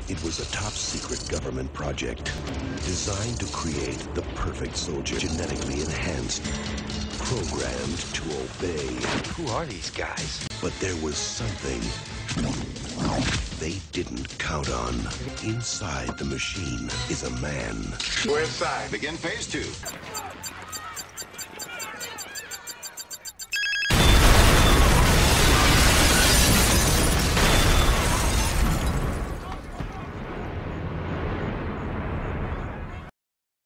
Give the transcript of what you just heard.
It was a top-secret government project designed to create the perfect soldier, genetically enhanced, programmed to obey. Who are these guys? But there was something they didn't count on. Inside the machine is a man. We're inside. Begin phase 2.